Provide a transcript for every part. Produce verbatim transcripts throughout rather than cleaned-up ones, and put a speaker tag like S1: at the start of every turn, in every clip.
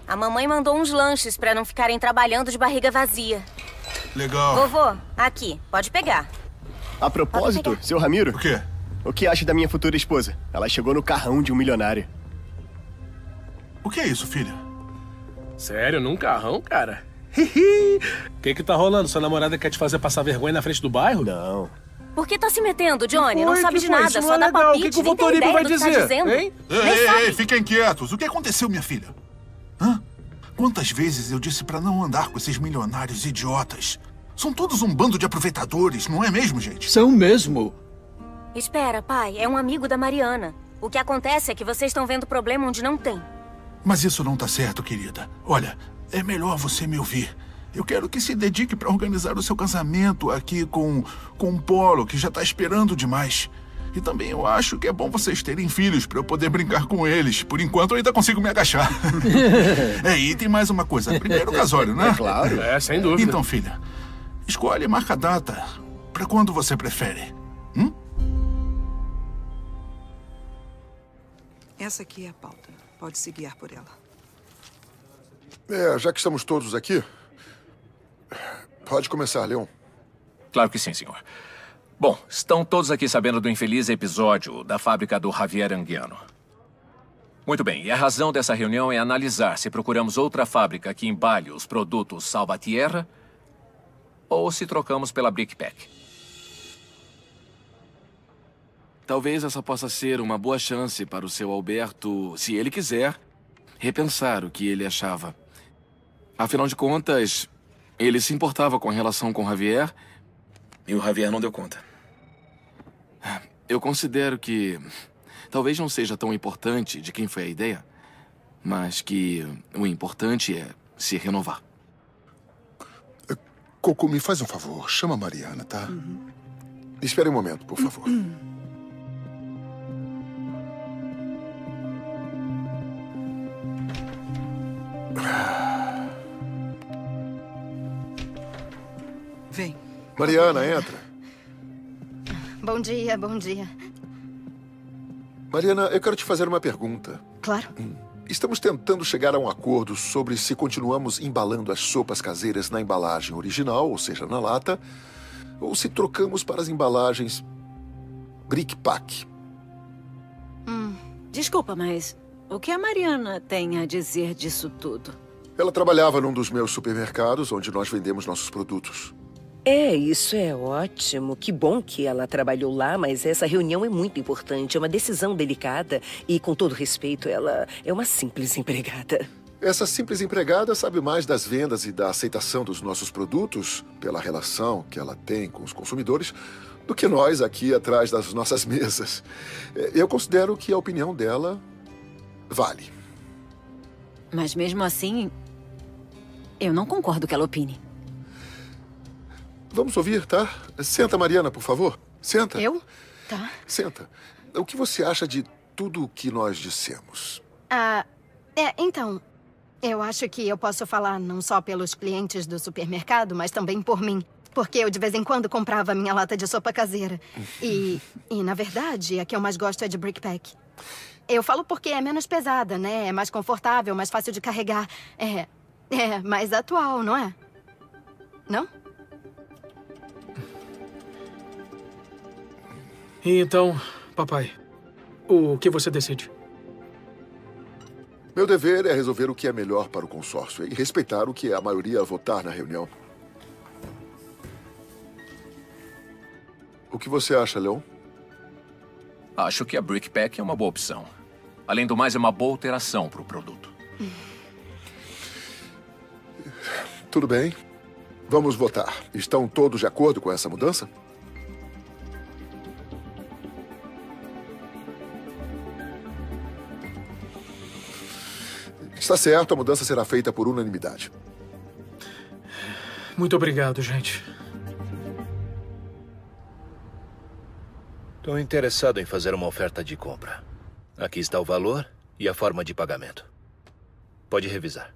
S1: A mamãe mandou uns lanches pra não ficarem trabalhando de barriga vazia.
S2: Legal.
S1: Vovô, aqui, pode pegar.
S3: A propósito, seu Ramiro...
S2: O quê?
S3: O que acha da minha futura esposa? Ela chegou no carrão de um milionário.
S2: O que é isso, filha?
S4: Sério, num carrão, cara? O que que tá rolando? Sua namorada quer te fazer passar vergonha na frente do bairro?
S3: Não.
S1: Por que tá se metendo, Johnny? Não
S4: Foi,
S1: sabe
S4: que
S1: de
S4: foi?
S1: nada,
S4: Isso
S1: só
S4: não é
S1: dá
S4: legal.
S1: palpite,
S4: O que que o
S1: nem tem
S4: Votorino
S1: ideia
S4: vai
S1: do que
S4: dizer,
S1: tá dizendo.
S4: hein?
S2: Ei,
S1: Nem
S2: ei,
S1: sabe.
S2: ei, fiquem quietos. O que aconteceu, minha filha? Hã? Quantas vezes eu disse pra não andar com esses milionários idiotas? São todos um bando de aproveitadores, não é mesmo, gente?
S5: São mesmo.
S1: Espera, pai, é um amigo da Mariana. O que acontece é que vocês estão vendo problema onde não tem.
S2: Mas isso não tá certo, querida. Olha, é melhor você me ouvir. Eu quero que se dedique para organizar o seu casamento aqui com, com o Polo, que já tá esperando demais. E também eu acho que é bom vocês terem filhos para eu poder brincar com eles. Por enquanto eu ainda consigo me agachar. É, e tem mais uma coisa. Primeiro o casório, né?
S3: É claro.
S4: É, sem dúvida.
S2: Então, filha, escolhe e marca a data. Para quando você prefere. Hum?
S6: Essa aqui é a pauta. Pode se guiar por ela.
S7: É, já que estamos todos aqui, pode começar, Leon.
S8: Claro que sim, senhor. Bom, estão todos aqui sabendo do infeliz episódio da fábrica do Javier Anguiano. Muito bem, e a razão dessa reunião é analisar se procuramos outra fábrica que embale os produtos Salvatierra ou se trocamos pela Brickpack.
S9: Talvez essa possa ser uma boa chance para o seu Alberto, se ele quiser, repensar o que ele achava. Afinal de contas, ele se importava com a relação com Javier e o Javier não deu conta. Eu considero que talvez não seja tão importante de quem foi a ideia, mas que o importante é se renovar.
S7: Coco, me faz um favor. Chama a Mariana, tá? Uhum. Espere um momento, por favor. Uhum.
S6: Vem.
S7: Mariana, entra.
S10: Bom dia, bom dia.
S7: Mariana, eu quero te fazer uma pergunta.
S10: Claro.
S7: Estamos tentando chegar a um acordo sobre se continuamos embalando as sopas caseiras na embalagem original, ou seja, na lata, ou se trocamos para as embalagens Brickpack.
S11: Hum, desculpa, mas o que a Mariana tem a dizer disso tudo?
S7: Ela trabalhava num dos meus supermercados, onde nós vendemos nossos produtos.
S12: É, isso é ótimo. Que bom que ela trabalhou lá, mas essa reunião é muito importante. É uma decisão delicada e, com todo respeito, ela é uma simples empregada.
S7: Essa simples empregada sabe mais das vendas e da aceitação dos nossos produtos, pela relação que ela tem com os consumidores, do que nós aqui atrás das nossas mesas. Eu considero que a opinião dela vale.
S11: Mas mesmo assim, eu não concordo que ela opine.
S7: Vamos ouvir, tá? Senta, Mariana, por favor. Senta.
S10: Eu? Tá.
S7: Senta. O que você acha de tudo o que nós dissemos?
S10: Ah, é, então, eu acho que eu posso falar não só pelos clientes do supermercado, mas também por mim. Porque eu, de vez em quando, comprava minha lata de sopa caseira. E, e na verdade, a que eu mais gosto é de Brickpack. Eu falo porque é menos pesada, né? É mais confortável, mais fácil de carregar. É, é mais atual, não é? Não?
S4: Então, papai, o que você decide?
S7: Meu dever é resolver o que é melhor para o consórcio e respeitar o que a maioria votar na reunião. O que você acha, Leon?
S8: Acho que a Brickpack é uma boa opção. Além do mais, é uma boa alteração para o produto.
S7: Tudo bem. Vamos votar. Estão todos de acordo com essa mudança? Está certo, a mudança será feita por unanimidade.
S4: Muito obrigado, gente.
S13: Estou interessado em fazer uma oferta de compra. Aqui está o valor e a forma de pagamento. Pode revisar.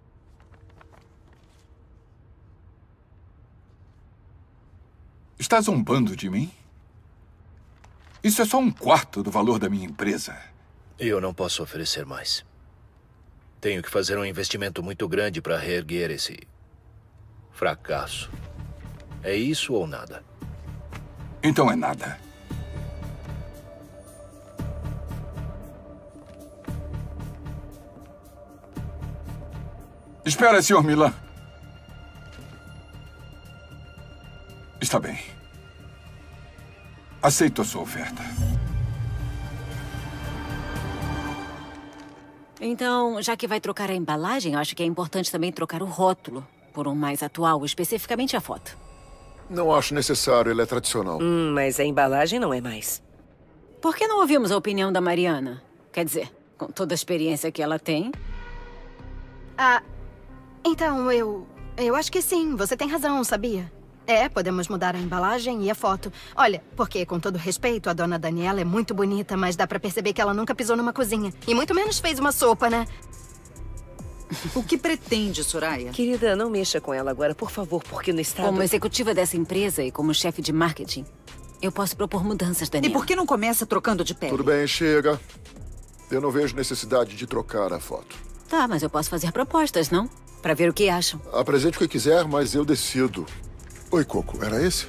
S2: Está zombando de mim? Isso é só um quarto do valor da minha empresa.
S13: Eu não posso oferecer mais. Tenho que fazer um investimento muito grande para reerguer esse fracasso. É isso ou nada?
S5: Então é nada. Espera, senhor Milan. Está bem. Aceito a sua oferta.
S11: Então, já que vai trocar a embalagem, eu acho que é importante também trocar o rótulo por um mais atual, especificamente a foto.
S7: Não acho necessário, ele é tradicional.
S12: Hum, mas a embalagem não é mais.
S11: Por que não ouvimos a opinião da Mariana? Quer dizer, com toda a experiência que ela tem.
S10: Ah, então eu... Eu acho que sim, você tem razão, sabia? É, podemos mudar a embalagem e a foto. Olha, porque, com todo respeito, a dona Daniela é muito bonita, mas dá pra perceber que ela nunca pisou numa cozinha. E muito menos fez uma sopa, né?
S6: O que pretende, Soraya?
S12: Querida, não mexa com ela agora, por favor, porque no estado...
S11: Como executiva dessa empresa e como chefe de marketing, eu posso propor mudanças, Daniela.
S6: E por que não começa trocando de pele?
S7: Tudo bem, chega. Eu não vejo necessidade de trocar a foto.
S11: Tá, mas eu posso fazer propostas, não? Pra ver o que acham.
S7: Apresente o que quiser, mas eu decido. Oi, Coco, era esse?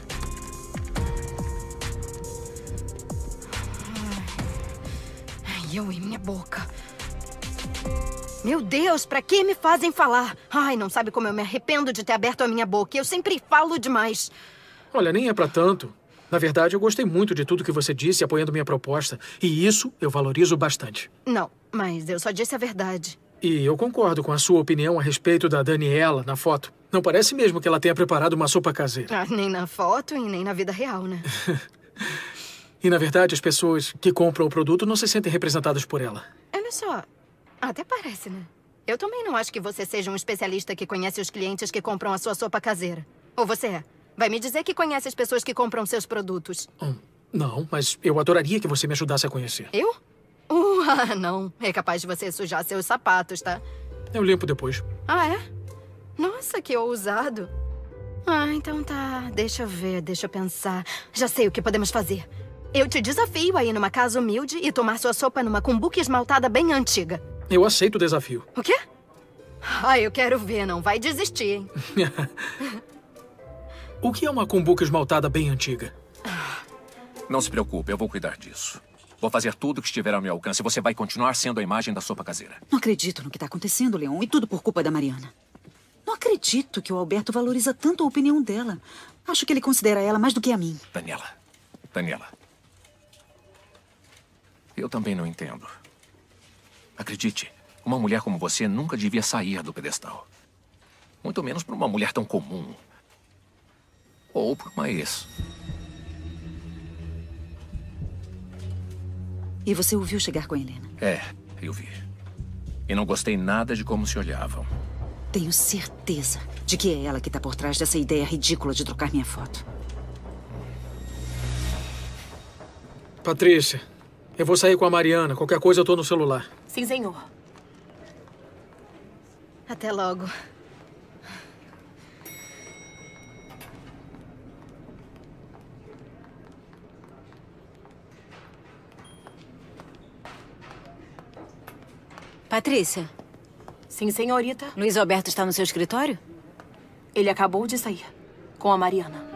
S10: Ai, eu e minha boca. Meu Deus, pra que me fazem falar? Ai, não sabe como eu me arrependo de ter aberto a minha boca. Eu sempre falo demais.
S14: Olha, nem é pra tanto. Na verdade, eu gostei muito de tudo que você disse apoiando minha proposta. E isso eu valorizo bastante.
S10: Não, mas eu só disse a verdade.
S14: E eu concordo com a sua opinião a respeito da Daniela na foto. Não parece mesmo que ela tenha preparado uma sopa caseira.
S10: Ah, nem na foto e nem na vida real, né?
S14: E, na verdade, as pessoas que compram o produto não se sentem representadas por ela.
S10: Olha só, até parece, né? Eu também não acho que você seja um especialista que conhece os clientes que compram a sua sopa caseira. Ou você é? Vai me dizer que conhece as pessoas que compram seus produtos.
S14: Hum, não, mas eu adoraria que você me ajudasse a conhecer.
S10: Eu? Uh, ah, não. É capaz de você sujar seus sapatos, tá?
S14: Eu limpo depois.
S10: Ah, é? Nossa, que ousado. Ah, então tá. Deixa eu ver, deixa eu pensar. Já sei o que podemos fazer. Eu te desafio a ir numa casa humilde e tomar sua sopa numa cumbuca esmaltada bem antiga.
S14: Eu aceito o desafio.
S10: O quê? Ah, eu quero ver. Não vai desistir, hein?
S14: O que é uma cumbuca esmaltada bem antiga?
S8: Não se preocupe, eu vou cuidar disso. Vou fazer tudo o que estiver ao meu alcance. Você vai continuar sendo a imagem da sopa caseira.
S6: Não acredito no que está acontecendo, Leon. E tudo por culpa da Mariana. Não acredito que o Alberto valoriza tanto a opinião dela. Acho que ele considera ela mais do que a mim.
S8: Daniela. Daniela. Eu também não entendo. Acredite, uma mulher como você nunca devia sair do pedestal. Muito menos para uma mulher tão comum. Ou por uma ex.
S6: E você o viu chegar com a Helena?
S8: É, eu vi. E não gostei nada de como se olhavam.
S6: Tenho certeza de que é ela que está por trás dessa ideia ridícula de trocar minha foto.
S14: Patrícia, eu vou sair com a Mariana. Qualquer coisa eu tô no celular.
S10: Sim, senhor. Até logo.
S11: Patrícia.
S15: Sim, senhorita.
S11: Luiz Alberto está no seu escritório?
S15: Ele acabou de sair. Com a Mariana.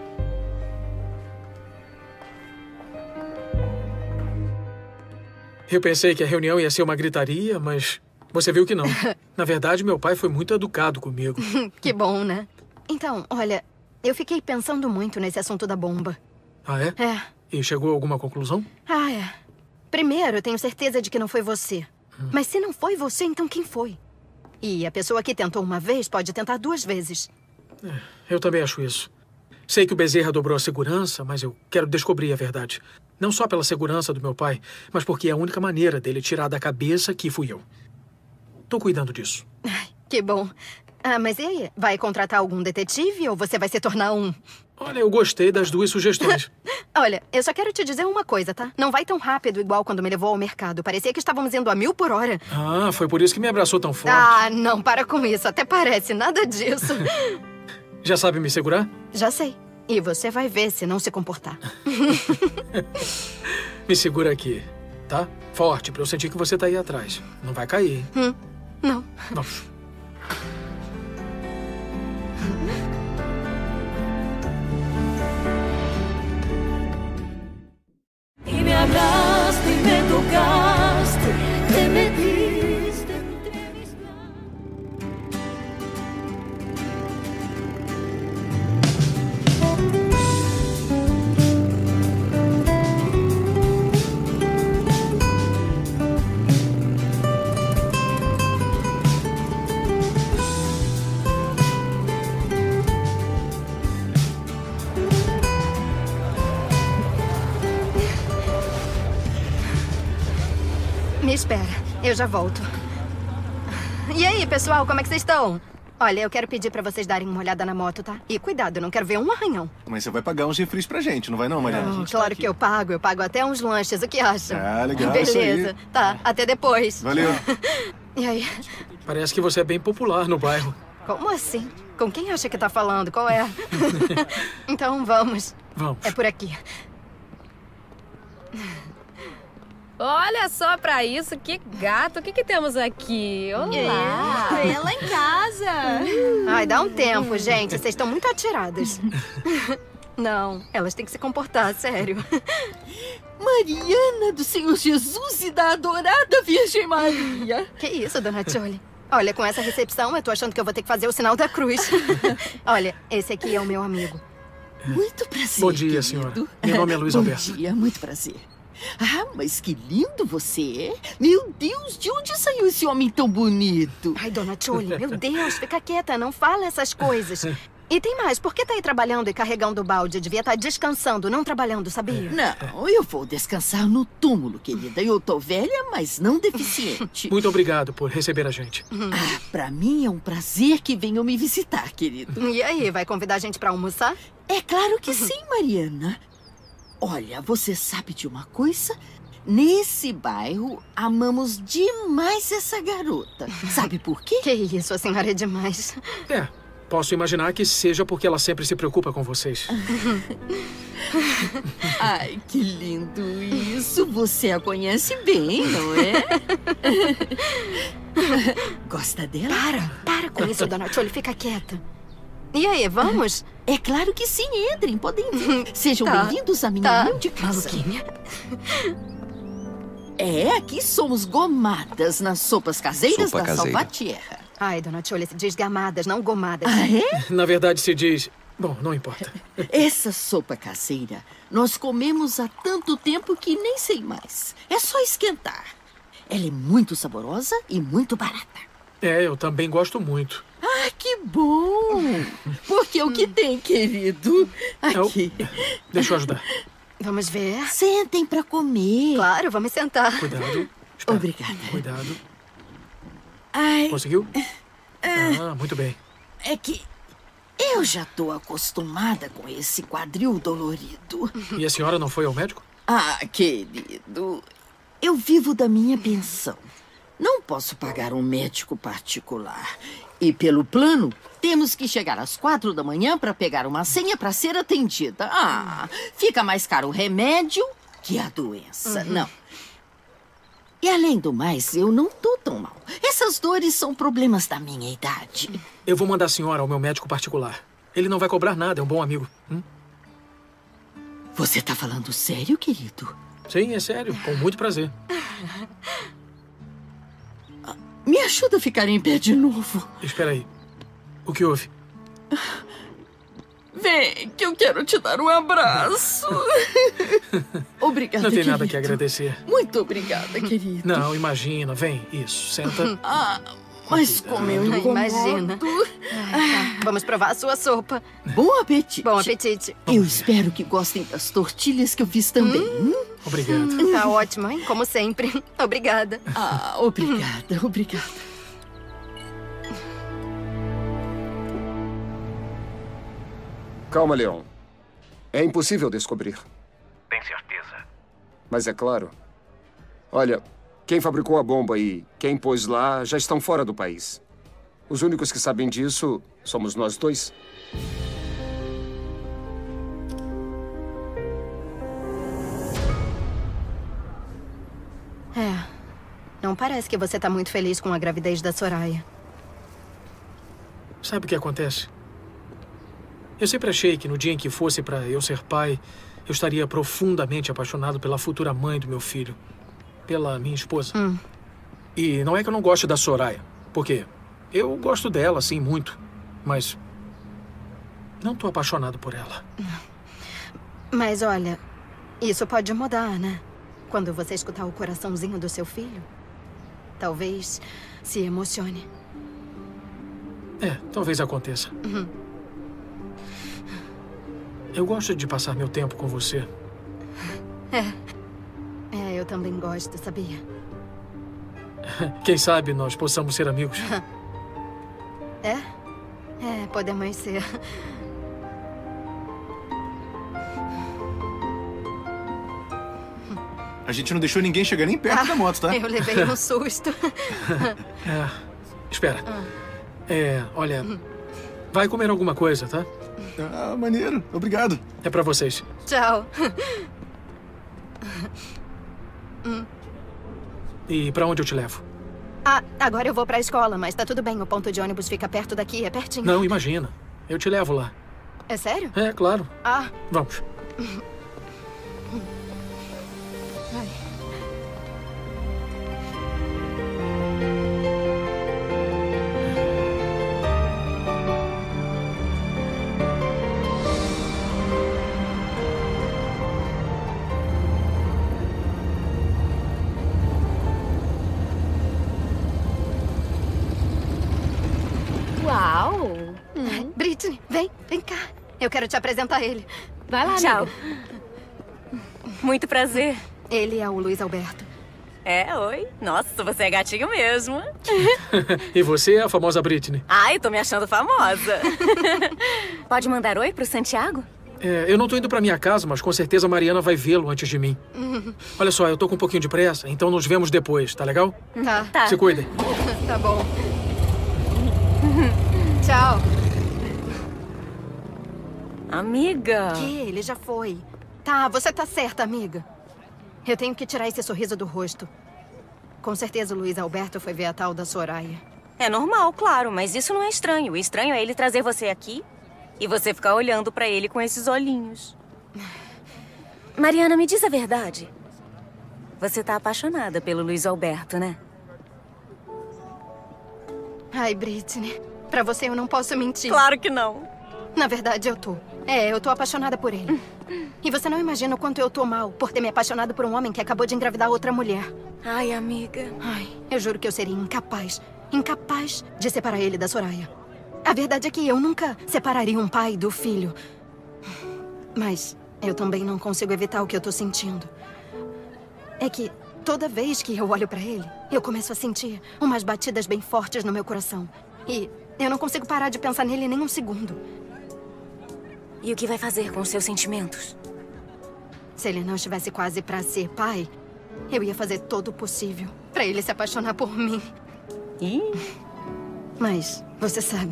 S14: Eu pensei que a reunião ia ser uma gritaria, mas você viu que não. Na verdade, meu pai foi muito educado comigo.
S10: Que bom, né? Então, olha, eu fiquei pensando muito nesse assunto da bomba.
S14: Ah, é?
S10: É.
S14: E chegou a alguma conclusão?
S10: Ah, é. Primeiro, eu tenho certeza de que não foi você. Hum. Mas se não foi você, então quem foi? E a pessoa que tentou uma vez pode tentar duas vezes.
S14: É, eu também acho isso. Sei que o Bezerra dobrou a segurança, mas eu quero descobrir a verdade. Não só pela segurança do meu pai, mas porque é a única maneira dele tirar da cabeça que fui eu. Tô cuidando disso.
S10: Ai, que bom. Ah, mas e aí? Vai contratar algum detetive ou você vai se tornar um?
S14: Olha, eu gostei das duas sugestões.
S10: Olha, eu só quero te dizer uma coisa, tá? Não vai tão rápido igual quando me levou ao mercado. Parecia que estávamos indo a mil por hora.
S14: Ah, foi por isso que me abraçou tão forte.
S10: Ah, não, para com isso. Até parece, nada disso.
S14: Já sabe me segurar?
S10: Já sei. E você vai ver se não se comportar.
S14: Me segura aqui, tá? Forte, pra eu sentir que você tá aí atrás. Não vai cair.
S10: Hum. Não.
S14: Vamos.
S16: Y me hablaste y me tocaste, te metiste entre mis
S10: Me espera, eu já volto. E aí, pessoal, como é que vocês estão? Olha, eu quero pedir pra vocês darem uma olhada na moto, tá? E cuidado, não quero ver um arranhão.
S3: Mas você vai pagar uns refris pra gente, não vai não, Mariana?
S10: Oh, claro que eu pago, eu pago até uns lanches, o que acham?
S3: Ah, legal,
S10: Beleza,
S3: isso aí.
S10: tá, até depois.
S3: Valeu.
S10: E aí?
S14: Parece que você é bem popular no bairro.
S10: Como assim? Com quem acha que tá falando? Qual é? Então, vamos.
S14: Vamos.
S10: É por aqui.
S17: Olha só pra isso, que gato. O que que temos aqui? Olá!
S18: É, ela em casa.
S10: Ai, dá um tempo, gente. Vocês estão muito atiradas. Não, elas têm que se comportar, sério.
S18: Mariana do Senhor Jesus e da adorada Virgem Maria.
S10: Que isso, dona Jolie? Olha, com essa recepção, eu tô achando que eu vou ter que fazer o sinal da cruz. Olha, esse aqui é o meu amigo.
S18: Muito prazer,
S14: Bom dia,
S18: querido.
S14: senhora. Meu nome é Luiz
S18: Bom
S14: Alberto.
S18: Bom dia, muito prazer. Ah, mas que lindo você é. Meu Deus, de onde saiu esse homem tão bonito?
S10: Ai, dona Jolie, meu Deus, fica quieta, não fala essas coisas. E tem mais, por que tá aí trabalhando e carregando o balde? Devia estar descansando, não trabalhando, sabia?
S18: Não, eu vou descansar no túmulo, querida. Eu tô velha, mas não deficiente.
S14: Muito obrigado por receber a gente.
S18: Ah, pra mim é um prazer que venham me visitar, querido.
S10: E aí, vai convidar a gente pra almoçar?
S18: É claro que sim, Mariana. Olha, você sabe de uma coisa? Nesse bairro, amamos demais essa garota. Sabe por quê?
S10: Que isso, a senhora é demais.
S14: É, posso imaginar que seja porque ela sempre se preocupa com vocês.
S18: Ai, que lindo isso. Você a conhece bem, não é? Gosta dela?
S10: Para, para com isso, dona Jolie, fica quieta. E aí, vamos?
S18: É claro que sim, entrem, podem vir. Sejam
S10: Tá,
S18: bem-vindos à minha
S10: tá.
S18: humilde casa.
S10: Maluquinha.
S18: É, aqui somos gomadas nas sopas caseiras
S19: Sopa
S18: da
S19: caseira.
S18: Salvatierra.
S10: Ai, dona Jolie, se diz gamadas, não gomadas.
S18: Ah, é?
S14: Na verdade, se diz... Bom, não importa.
S18: Essa sopa caseira nós comemos há tanto tempo que nem sei mais. É só esquentar. Ela é muito saborosa e muito barata.
S14: É, eu também gosto muito.
S18: Ah, que bom! Porque o que tem, querido? Aqui.
S14: Deixa eu ajudar.
S10: Vamos ver.
S18: Sentem pra comer.
S10: Claro, vamos sentar.
S14: Cuidado.
S18: Obrigada.
S14: Cuidado.
S18: Ai,
S14: Conseguiu? Ah, muito bem.
S18: é que eu já tô acostumada com esse quadril dolorido.
S14: E a senhora não foi ao médico?
S18: Ah, querido, eu vivo da minha pensão. Não posso pagar um médico particular. E pelo plano, temos que chegar às quatro da manhã para pegar uma senha para ser atendida. Ah, fica mais caro o remédio que a doença.
S10: Uhum.
S18: Não. E além do mais, eu não tô tão mal. Essas dores são problemas da minha idade.
S14: Eu vou mandar a senhora ao meu médico particular. Ele não vai cobrar nada, é um bom amigo. Hum?
S18: Você tá falando sério, querido?
S14: Sim, é sério. Com muito prazer.
S18: Me ajuda a ficar em pé de novo.
S14: Espera aí. O que houve?
S18: Vem, que eu quero te dar um abraço. Obrigada,
S14: Não tem
S18: querido.
S14: nada que agradecer.
S18: Muito obrigada, querido.
S14: Não, imagina. Vem, isso. Senta.
S18: Ah, mas como eu
S10: Ai,
S18: incomodo.
S10: imagina. Ai, tá. Vamos provar a sua sopa.
S18: Bom apetite.
S10: Bom apetite.
S18: Eu espero que gostem das tortilhas que eu fiz também. Hum?
S14: Obrigado.
S10: Tá ótimo, hein? Como sempre. Obrigada.
S18: Ah, obrigada, obrigada.
S20: Calma, Leon. É impossível descobrir.
S21: Tem certeza?
S20: Mas é claro. Olha, quem fabricou a bomba e quem pôs lá já estão fora do país. Os únicos que sabem disso somos nós dois.
S10: É. Não parece que você tá muito feliz com a gravidez da Soraya.
S14: Sabe o que acontece? Eu sempre achei que no dia em que fosse pra eu ser pai, eu estaria profundamente apaixonado pela futura mãe do meu filho. Pela minha esposa.
S10: Hum.
S14: E não é que eu não goste da Soraya. Porque eu gosto dela, sim, muito. Mas não tô apaixonado por ela.
S10: Mas olha, isso pode mudar, né? Quando você escutar o coraçãozinho do seu filho, talvez se emocione.
S14: É, talvez aconteça.
S10: Uhum.
S14: Eu gosto de passar meu tempo com você.
S10: É. É, eu também gosto, sabia?
S14: Quem sabe nós possamos ser amigos.
S10: É? É, podemos ser.
S19: A gente não deixou ninguém chegar nem perto
S10: Ah,
S19: da moto, tá?
S10: Eu levei um susto.
S14: É, espera. É, olha, vai comer alguma coisa, tá?
S19: Ah, maneiro. Obrigado.
S14: É pra vocês.
S10: Tchau. Hum.
S14: E pra onde eu te levo?
S10: Ah, agora eu vou pra escola, mas tá tudo bem. O ponto de ônibus fica perto daqui, é pertinho.
S14: Não, imagina. Eu te levo lá.
S10: É sério?
S14: É, claro.
S10: Ah.
S14: Vamos.
S10: Ai.
S17: Uau!
S10: Hum. Britney, vem, vem cá. Eu quero te apresentar a ele.
S17: Vai lá,
S1: Tchau.
S17: amiga.
S1: Muito prazer.
S10: Ele é o Luiz Alberto.
S1: É, oi. Nossa, você é gatinho mesmo.
S14: E você é a famosa Britney.
S1: Ai, tô me achando famosa. Pode mandar oi pro Santiago?
S14: É, eu não tô indo pra minha casa, mas com certeza a Mariana vai vê-lo antes de mim. Olha só, eu tô com um pouquinho de pressa, então nos vemos depois, tá legal?
S10: Tá.
S1: Tá.
S14: Se cuidem.
S10: Tá bom. Tchau.
S1: Amiga.
S10: Que? Ele já foi. Tá, você tá certa, amiga. Eu tenho que tirar esse sorriso do rosto. Com certeza o Luiz Alberto foi ver a tal da Soraya.
S1: É normal, claro, mas isso não é estranho. O estranho é ele trazer você aqui e você ficar olhando pra ele com esses olhinhos. Mariana, me diz a verdade. Você tá apaixonada pelo Luiz Alberto, né?
S10: Ai, Britney. Pra você eu não posso mentir.
S1: Claro que não.
S10: Na verdade, eu tô. É, eu tô apaixonada por ele. E você não imagina o quanto eu tô mal por ter me apaixonado por um homem que acabou de engravidar outra mulher.
S1: Ai, amiga.
S10: Ai, eu juro que eu seria incapaz, incapaz de separar ele da Soraya. A verdade é que eu nunca separaria um pai do filho. Mas eu também não consigo evitar o que eu tô sentindo. É que toda vez que eu olho pra ele, eu começo a sentir umas batidas bem fortes no meu coração. E eu não consigo parar de pensar nele nem um segundo.
S1: E o que vai fazer com os seus sentimentos?
S10: Se ele não estivesse quase pra ser pai, eu ia fazer todo o possível pra ele se apaixonar por mim.
S1: Ih?
S10: Mas você sabe.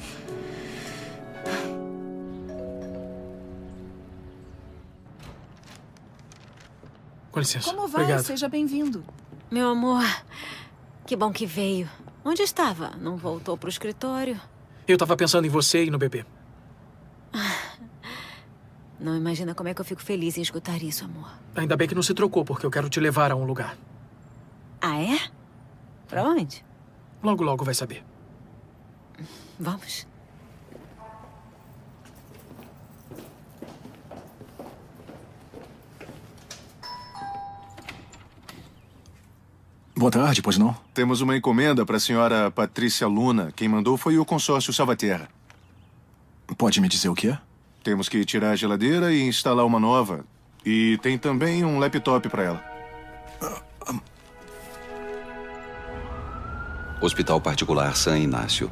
S14: Com licença.
S6: Como vai?
S14: Obrigado.
S6: Seja bem-vindo.
S11: Meu amor, que bom que veio. Onde estava? Não voltou pro escritório?
S14: Eu tava pensando em você e no bebê.
S11: Não imagina como é que eu fico feliz em escutar isso, amor.
S14: Ainda bem que não se trocou, porque eu quero te levar a um lugar.
S11: Ah, é? Pra onde?
S14: Logo, logo vai saber.
S11: Vamos.
S19: Boa tarde, pois não? Temos uma encomenda para a senhora Patrícia Luna. Quem mandou foi o consórcio Salvaterra. Pode me dizer o que é? Temos que tirar a geladeira e instalar uma nova. E tem também um laptop para ela.
S21: Hospital Particular San Inácio.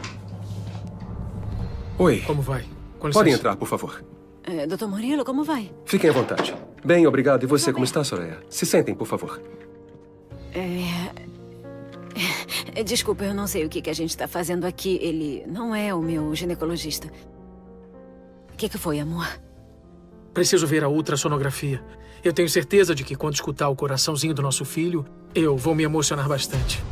S22: Oi.
S14: Como vai? Com licença.
S22: Podem entrar, por favor.
S11: É, doutor Murilo, como vai?
S22: Fiquem à vontade. Bem, obrigado. E você, como está, Soraya? Se sentem, por favor.
S11: É... é... Desculpa, eu não sei o que, que a gente está fazendo aqui. Ele não é o meu ginecologista. O que, que foi, amor?
S14: Preciso ver a ultrassonografia. Eu tenho certeza de que quando escutar o coraçãozinho do nosso filho, eu vou me emocionar bastante.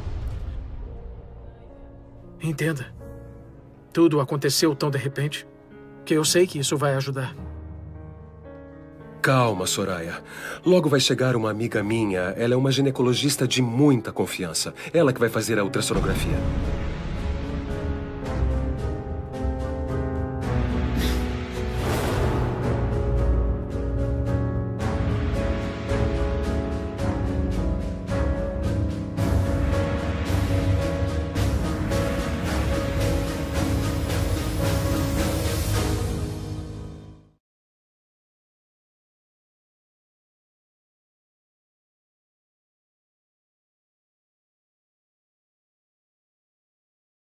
S14: Entenda. Tudo aconteceu tão de repente que eu sei que isso vai ajudar.
S22: Calma, Soraya. Logo vai chegar uma amiga minha. Ela é uma ginecologista de muita confiança. Ela que vai fazer a ultrassonografia.